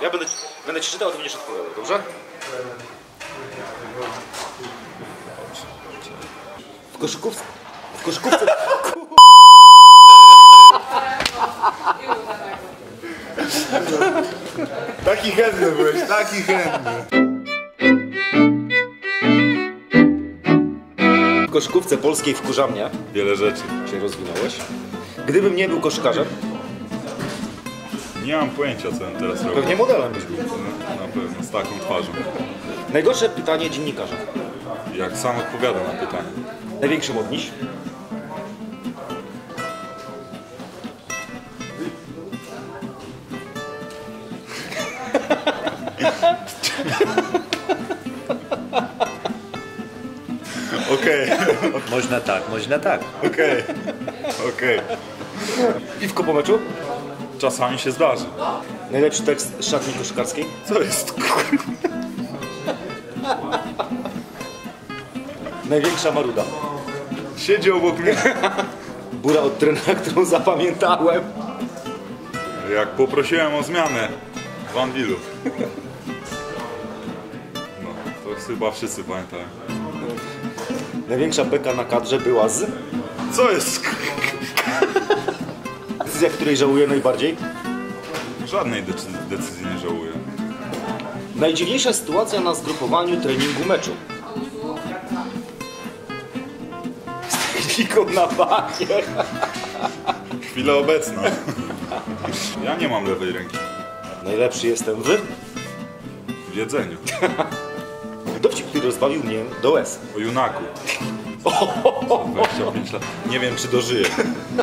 Ja będę ci czytał, a ty będziesz odpowiadał, dobrze? W koszykówce... Taki chętny byłeś, taki chętny. W koszykówce polskiej wkurza mnie. Wiele rzeczy. Się rozwinąłeś. Gdybym nie był koszykarzem, Nie mam pojęcia, co bym teraz robił. pewnie modelem byś był. Na pewno, z taką twarzą. Najgorsze pytanie dziennikarza. Jak sam odpowiada na pytanie. Największy modniś. Okej, Można tak, można tak. okej. Piwko po meczu. Czasami się zdarzy. Najlepszy tekst z szatni koszykarskiej. Co jest? Największa maruda. Siedzi obok mnie. Bura od trenera, którą zapamiętałem. Jak poprosiłem o zmianę w Anwilu. No, to chyba wszyscy pamiętają. Największa beka na kadrze była z... Co jest? Decyzja, której żałuję najbardziej. Żadnej decyzji nie żałuję. Najdziwniejsza sytuacja na zgrupowaniu treningu meczu. Z techniką na bakier. Chwila obecna. Ja nie mam lewej ręki. Najlepszy jestem W jedzeniu. Dowcip, który rozbawił mnie do łez. O junaku. 25 lat. Nie wiem, czy dożyję.